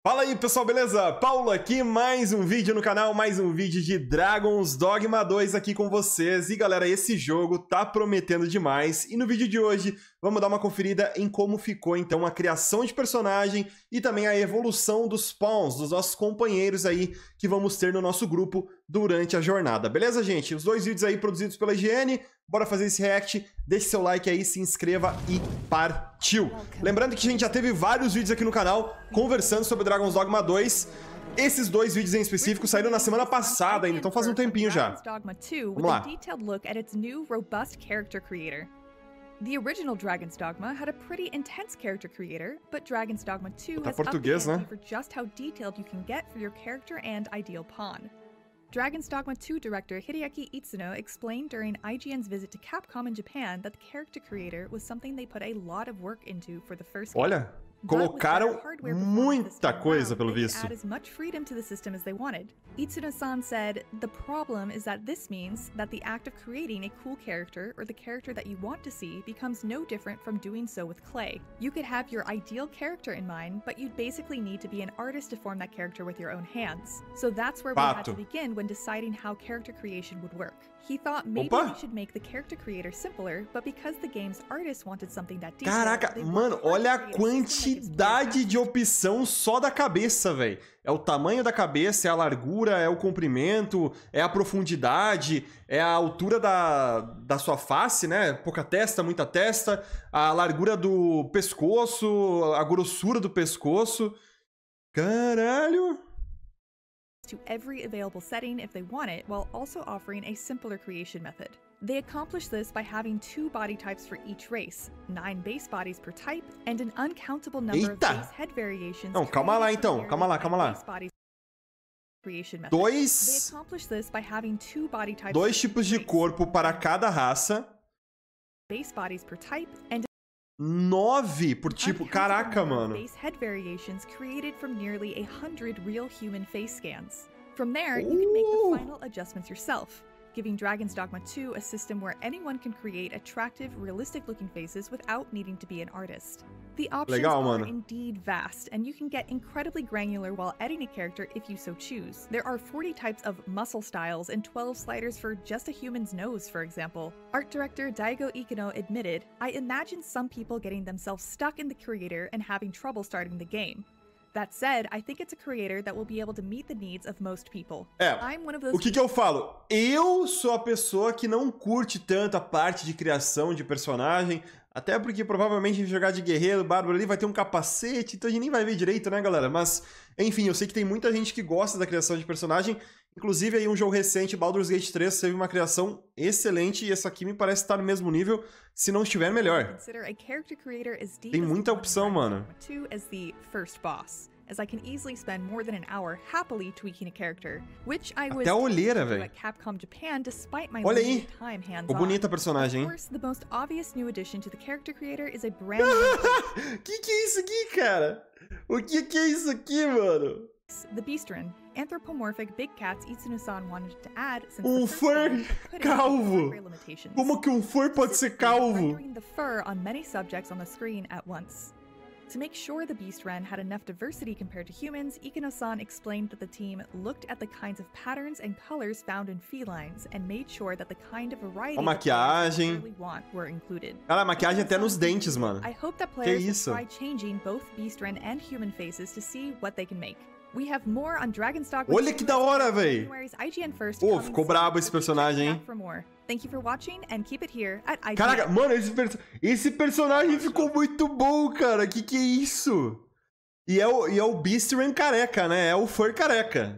Fala aí pessoal, beleza? Paulo aqui, mais um vídeo no canal, mais um vídeo de Dragon's Dogma 2 aqui com vocês. E galera, esse jogo tá prometendo demais. E no vídeo de hoje, vamos dar uma conferida em como ficou então a criação de personagem e também a evolução dos pawns, dos nossos companheiros aí que vamos ter no nosso grupo durante a jornada. Beleza, gente? Os dois vídeos aí produzidos pela IGN. Bora fazer esse react, deixe seu like aí, se inscreva e partiu! Lembrando que a gente já teve vários vídeos aqui no canal conversando sobre Dragon's Dogma 2. Esses dois vídeos em específico saíram na semana passada ainda, então faz um tempinho já. Vamos lá. The original Dragon's Dogma had a pretty intense character creator, but Dragon's Dogma 2 has português, upped the né? ante for just how detailed you can get for your character and ideal pawn. Dragon's Dogma 2 director Hideaki Itsuno explained during IGN's visit to Capcom in Japan that the character creator was something they put a lot of work into for the first game. Olha, colocaram muita coisa pelo visto. Add as much freedom to the system as they wanted. Itsuno-san said, "The problem is that this means that the act of creating a cool character or the character that you want to see becomes no different from doing so with clay. You could have your ideal character in mind, but you'd basically need to be an artist to form that character with your own hands. So that's where we had to begin when deciding how character creation would work. He thought maybe we should make the character creator simpler, but because the game's artists wanted something that detailed, Caraca, mano, olha a quantidade de opção só da cabeça, velho. É o tamanho da cabeça, é a largura, é o comprimento, é a profundidade, é a altura da sua face, né? Pouca testa, muita testa, a largura do pescoço, a grossura do pescoço. Caralho! To every available setting if they want it, while also offering a simpler creation method. They accomplish this by having 2 body types for each race, 9 base bodies per type, and an uncountable number of base head variations. Não, calma lá então, calma lá. Dois tipos de corpo para cada raça. Base bodies per type and 9 por tipo, caraca, mano. Base head variations created from nearly 100 real human face scans. From there, you can make the final adjustments yourself, giving Dragon's Dogma 2 a system where anyone can create attractive, realistic-looking faces without needing to be an artist. The options are indeed vast, and you can get incredibly granular while editing a character if you so choose. There are 40 types of muscle styles and 12 sliders for just a human's nose, for example. Art director Daigo Ikino admitted, "I imagine some people getting themselves stuck in the creator and having trouble starting the game. That said, I think it's a creator that will be able to meet the needs of most people." I'm one of those. O que eu falo? Eu sou a pessoa que não curte tanto a parte de criação de personagem, até porque provavelmente a gente jogar de guerreiro, bárbaro ali vai ter um capacete, então a gente nem vai ver direito, né, galera? Mas, enfim, eu sei que tem muita gente que gosta da criação de personagem. Inclusive, aí um jogo recente, Baldur's Gate 3, teve uma criação excelente e essa aqui me parece estar no mesmo nível, se não estiver melhor. Tem muita opção, mano. As I can easily spend more than an hour happily tweaking a character, which I was até a olheira, velho. at Capcom Japan despite my Olha limited aí, time hands-on. ficou bonita a personagem, hein? Of course, the most obvious new addition to the character creator is a brand new que é isso aqui, cara? O que é isso aqui, mano? The Beastren, anthropomorphic big cats Itsuno-san wanted to add since fur calvo. Como que um fur pode ser calvo? Rendering the fur on many subjects on the screen at once. To make sure the Beastren had enough diversity compared to humans, Ikino-san explained that the team looked at the kinds of patterns and colors found in felines and made sure that the kind of variety a maquiagem. they want were included. Cara, a maquiagem até nos dentes, mano. I hope that players will try changing both Beastren and human faces to see what they can make. We have more on Dragon's Dogma. Olha que da hora, véi! Pô, ficou brabo esse personagem, hein? Thank you for watching and keep it here at IGN. Caraca, mano, esse personagem ficou muito bom, cara. Que é isso? E é o Beastren careca, né? É o Fur careca.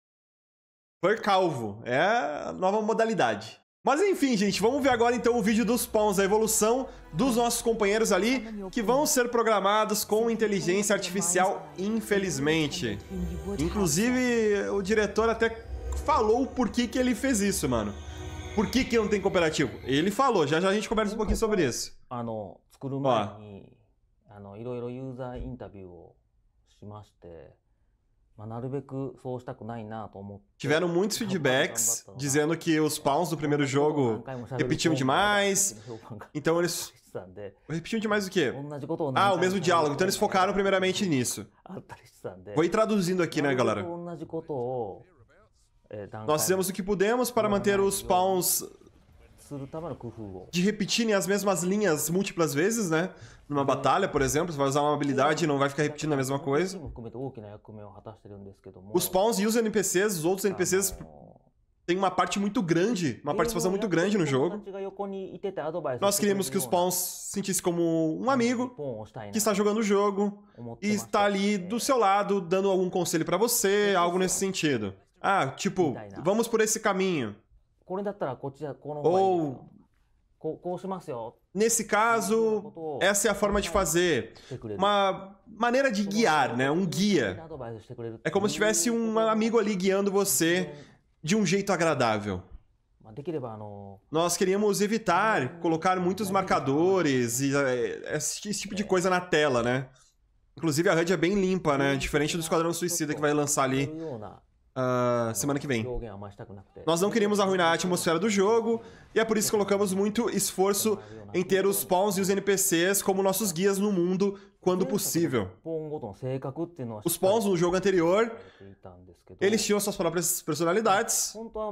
Fur calvo. É a nova modalidade. Mas enfim, gente, vamos ver agora então o vídeo dos pawns, a evolução dos nossos companheiros ali, que vão ser programados com inteligência artificial, infelizmente. Inclusive, o diretor até falou o porquê que ele fez isso, mano. Por que não tem cooperativo? Ele falou, já a gente conversa um pouquinho sobre isso. Ó. Tiveram muitos feedbacks dizendo que os pawns do primeiro jogo repetiam demais. Então eles... Repetiam demais o quê? Ah, o mesmo diálogo. Então eles focaram primeiramente nisso. Vou ir traduzindo aqui, né, galera? Nós fizemos o que pudemos para manter os pawns de repetirem as mesmas linhas múltiplas vezes, né? Numa batalha, por exemplo, você vai usar uma habilidade e não vai ficar repetindo a mesma coisa. Os pawns e os NPCs, os outros NPCs, têm uma parte muito grande, uma participação muito grande no jogo. Nós queríamos que os pawns se sentissem como um amigo que está jogando o jogo e está ali do seu lado, dando algum conselho pra você, algo nesse sentido. Ah, tipo, vamos por esse caminho. Ou, nesse caso, essa é a forma de fazer. Uma maneira de guiar, né? Um guia. É como se tivesse um amigo ali guiando você de um jeito agradável. Nós queríamos evitar colocar muitos marcadores e esse tipo de coisa na tela, né? Inclusive a HUD é bem limpa, né? Diferente do Esquadrão Suicida que vai lançar ali semana que vem. Nós não queríamos arruinar a atmosfera do jogo e é por isso que colocamos muito esforço em ter os pawns e os NPCs como nossos guias no mundo quando possível. Os pawns no jogo anterior, eles tinham suas próprias personalidades,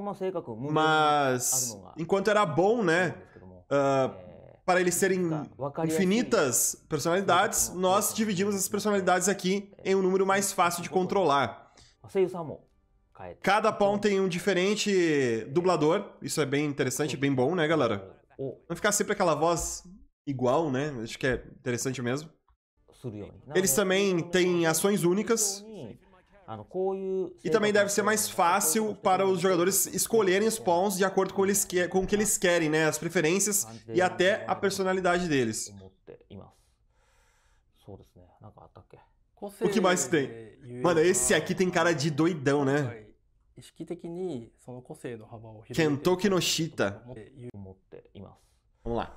mas enquanto era bom, né, para eles serem infinitas personalidades, nós dividimos as personalidades aqui em um número mais fácil de controlar. Cada pawn tem um diferente dublador, isso é bem interessante, bem bom, né, galera? Não ficar sempre aquela voz igual, né? Acho que é interessante mesmo. Eles também têm ações únicas. E também deve ser mais fácil para os jogadores escolherem os pawns de acordo com o que eles querem, né? As preferências e até a personalidade deles. O que mais tem? Mano, esse aqui tem cara de doidão, né? Kento Kinoshita. Vamos lá.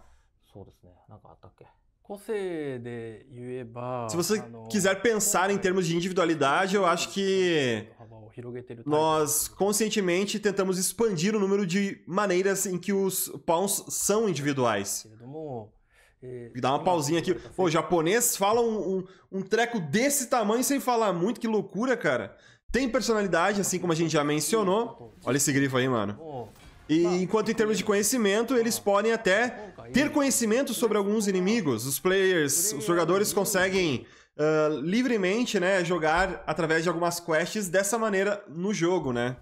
Se você quiser pensar em termos de individualidade, eu acho que nós conscientemente tentamos expandir o número de maneiras em que os pawns são individuais. Dá uma pausinha aqui. Pô, o japonês fala um treco desse tamanho sem falar muito, que loucura, cara. Tem personalidade, assim como a gente já mencionou. Olha esse grifo aí, mano. E enquanto em termos de conhecimento, eles podem até ter conhecimento sobre alguns inimigos. Os players, os jogadores conseguem livremente, né, jogar através de algumas quests dessa maneira no jogo, né?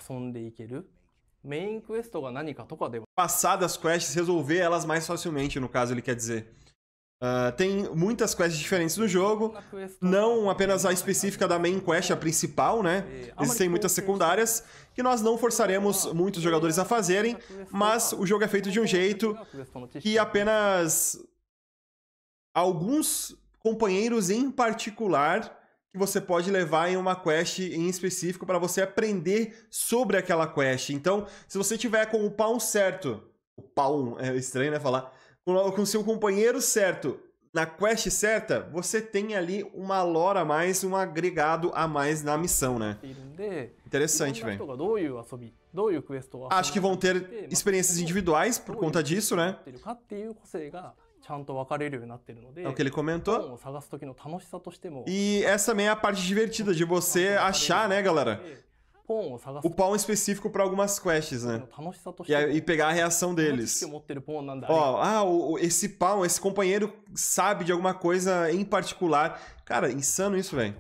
Passar das quests, resolver elas mais facilmente, no caso ele quer dizer. Tem muitas quests diferentes no jogo, não apenas a específica da main quest, a principal, né? Existem muitas secundárias que nós não forçaremos muitos jogadores a fazerem, mas o jogo é feito de um jeito que apenas alguns companheiros em particular que você pode levar em uma quest em específico para você aprender sobre aquela quest. Então, se você tiver com o pawn certo, o pawn é estranho, né, falar, com o seu companheiro certo, na quest certa, você tem ali uma lore a mais, um agregado a mais na missão, né? Interessante, velho. Acho que vão ter experiências individuais por conta disso, né? É o que ele comentou. E essa também é a parte divertida de você achar, né, galera? O pawn específico para algumas quests, né? E pegar a reação deles. Ó, esse pawn, esse companheiro sabe de alguma coisa em particular. Cara, insano isso, velho.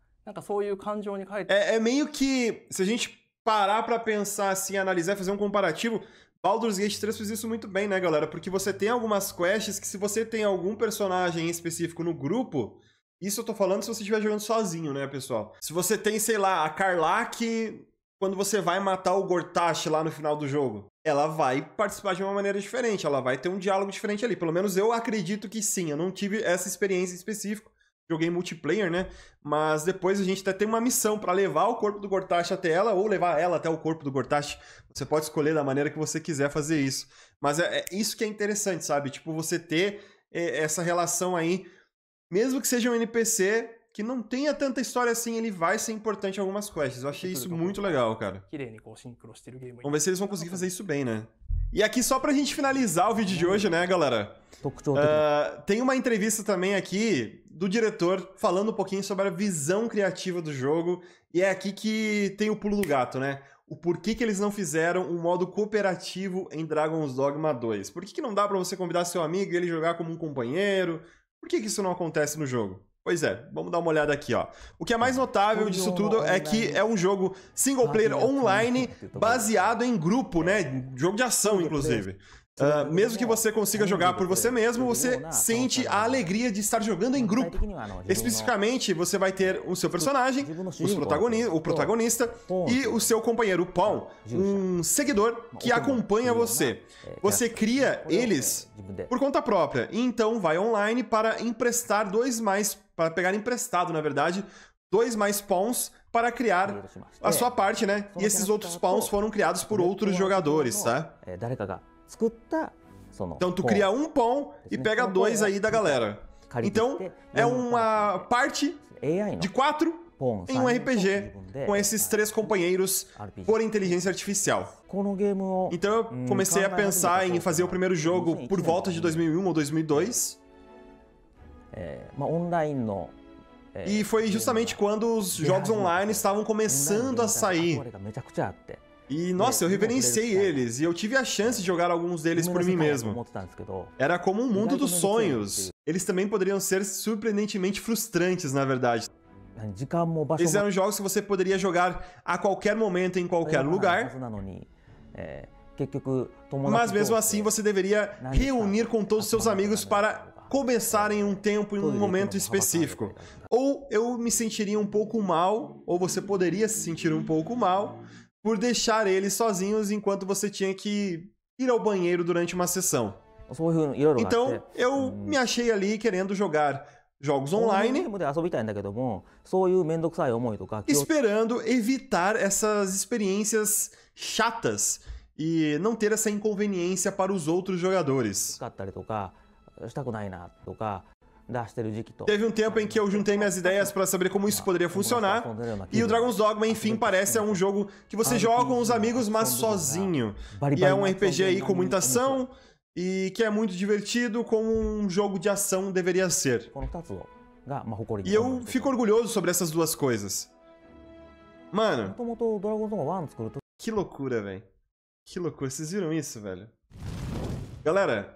É meio que, se a gente parar pra pensar assim, analisar, fazer um comparativo, Baldur's Gate 3 fez isso muito bem, né, galera? Porque você tem algumas quests que se você tem algum personagem em específico no grupo... Isso eu tô falando se você estiver jogando sozinho, né, pessoal? Se você tem, sei lá, a Karlach, quando você vai matar o Gortash lá no final do jogo, ela vai participar de uma maneira diferente, ela vai ter um diálogo diferente ali. Pelo menos eu acredito que sim, eu não tive essa experiência específica. Joguei multiplayer, né? Mas depois a gente até tem uma missão pra levar o corpo do Gortash até ela, ou levar ela até o corpo do Gortash. Você pode escolher da maneira que você quiser fazer isso. Mas é isso que é interessante, sabe? Tipo, você ter essa relação aí, mesmo que seja um NPC que não tenha tanta história assim, ele vai ser importante em algumas quests. Eu achei isso muito legal, cara. Vamos ver se eles vão conseguir fazer isso bem, né? E aqui, só pra gente finalizar o vídeo de hoje, né, galera? Tem uma entrevista também aqui do diretor falando um pouquinho sobre a visão criativa do jogo. E é aqui que tem o pulo do gato, né? O porquê que eles não fizeram um modo cooperativo em Dragon's Dogma 2. Por que não dá pra você convidar seu amigo e ele jogar como um companheiro? Por que isso não acontece no jogo? Pois é, vamos dar uma olhada aqui, ó. O que é mais notável disso tudo é que é um jogo single player online baseado em grupo, né? Jogo de ação, inclusive. Mesmo que você consiga jogar por você mesmo, você sente a alegria de estar jogando em grupo. Especificamente, você vai ter o seu personagem, o protagonista e o seu companheiro, o Pawn, um seguidor que acompanha você. Você cria eles por conta própria, e então vai online para emprestar para pegar emprestado, na verdade, 2 mais Pawns para criar a sua parte, né? E esses outros Pawns foram criados por outros jogadores, tá? Então tu cria um Pawn e pega 2 aí da galera. Então é uma parte de 4 em um RPG com esses 3 companheiros por inteligência artificial. Então eu comecei a pensar em fazer o primeiro jogo por volta de 2001 ou 2002. E foi justamente quando os jogos online estavam começando a sair. E, nossa, eu reverenciei eles, e eu tive a chance de jogar alguns deles por mim mesmo. Era como um mundo dos sonhos. Eles também poderiam ser surpreendentemente frustrantes, na verdade. Eles eram jogos que você poderia jogar a qualquer momento, em qualquer lugar. Mas mesmo assim, você deveria reunir com todos os seus amigos para começarem um tempo em um momento específico. Ou eu me sentiria um pouco mal, ou você poderia se sentir um pouco mal, por deixar eles sozinhos enquanto você tinha que ir ao banheiro durante uma sessão. Então, eu me achei ali querendo jogar jogos online, esperando evitar essas experiências chatas e não ter essa inconveniência para os outros jogadores. Teve um tempo em que eu juntei minhas ideias para saber como isso poderia funcionar, e o Dragon's Dogma, enfim, parece um jogo que você joga com os amigos, mas sozinho. E é um RPG aí com muita ação, e que é muito divertido, como um jogo de ação deveria ser. E eu fico orgulhoso sobre essas duas coisas. Mano, que loucura, velho. Que loucura, vocês viram isso, velho? Galera,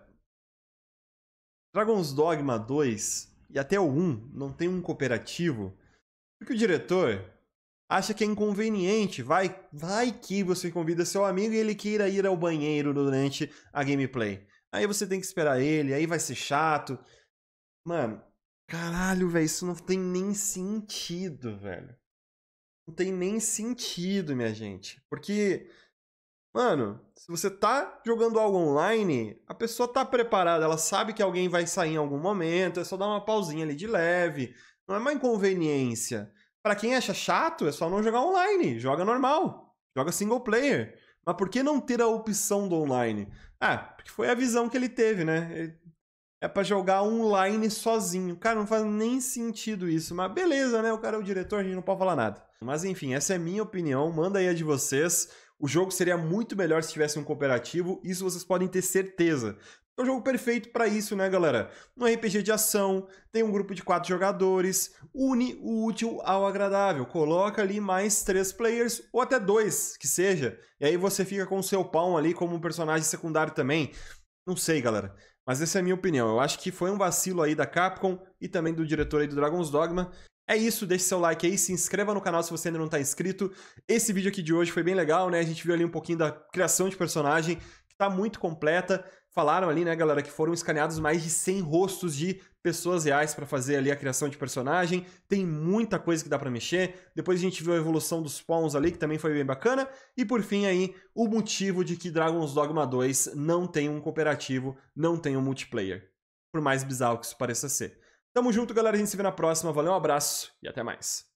Dragon's Dogma 2 e até o 1 não tem um cooperativo porque o diretor acha que é inconveniente. Vai que você convida seu amigo e ele queira ir ao banheiro durante a gameplay. Aí você tem que esperar ele, aí vai ser chato. Mano, caralho, velho, isso não tem nem sentido, velho. Não tem nem sentido, minha gente. Porque, mano, se você tá jogando algo online, a pessoa tá preparada, ela sabe que alguém vai sair em algum momento, é só dar uma pausinha ali de leve, não é uma inconveniência. Pra quem acha chato, é só não jogar online, joga normal, joga single player. Mas por que não ter a opção do online? Ah, porque foi a visão que ele teve, né? É pra jogar online sozinho. Cara, não faz nem sentido isso, mas beleza, né? O cara é o diretor, a gente não pode falar nada. Mas enfim, essa é a minha opinião, manda aí a de vocês. O jogo seria muito melhor se tivesse um cooperativo, isso vocês podem ter certeza. É o jogo perfeito pra isso, né, galera? Um RPG de ação, tem um grupo de 4 jogadores, une o útil ao agradável. Coloca ali mais 3 players, ou até 2, que seja. E aí você fica com o seu Pawn ali como um personagem secundário também. Não sei, galera. Mas essa é a minha opinião. Eu acho que foi um vacilo aí da Capcom e também do diretor aí do Dragon's Dogma. É isso, deixe seu like aí, se inscreva no canal se você ainda não está inscrito. Esse vídeo aqui de hoje foi bem legal, né? A gente viu ali um pouquinho da criação de personagem, que tá muito completa. Falaram ali, né, galera, que foram escaneados mais de 100 rostos de pessoas reais para fazer ali a criação de personagem. Tem muita coisa que dá para mexer. Depois a gente viu a evolução dos Pawns ali, que também foi bem bacana. E por fim aí, o motivo de que Dragon's Dogma 2 não tem um cooperativo, não tem um multiplayer. Por mais bizarro que isso pareça ser. Tamo junto, galera. A gente se vê na próxima. Valeu, um abraço e até mais.